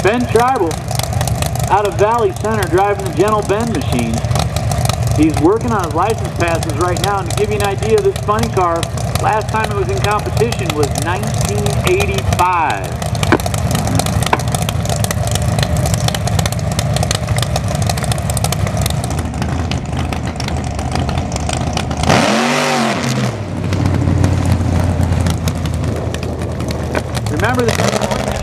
Ben Tribal, out of Valley Center, driving the Gentle Ben machine. He's working on his license passes right now, and to give you an idea of this funny car, last time it was in competition was 1985. Remember the